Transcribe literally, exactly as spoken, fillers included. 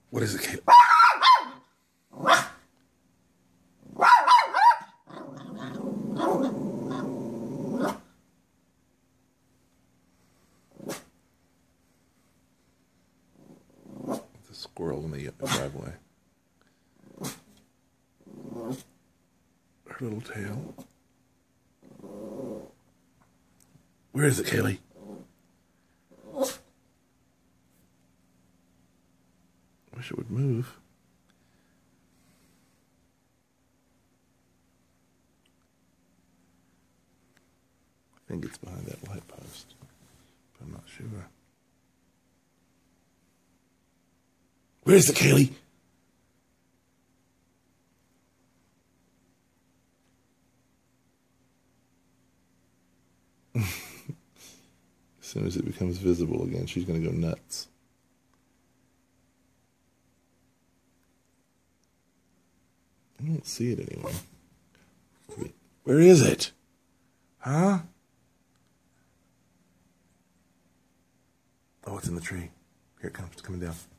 What is it, Kate? It's a squirrel in the driveway. Her little tail. Where is it, Kaylee? I wish it would move. I think it's behind that light post, but I'm not sure. Where is it, Kaylee? As soon as it becomes visible again, she's going to go nuts. I don't see it anywhere. Where is it? Huh? Oh, it's in the tree. Here it comes. It's coming down.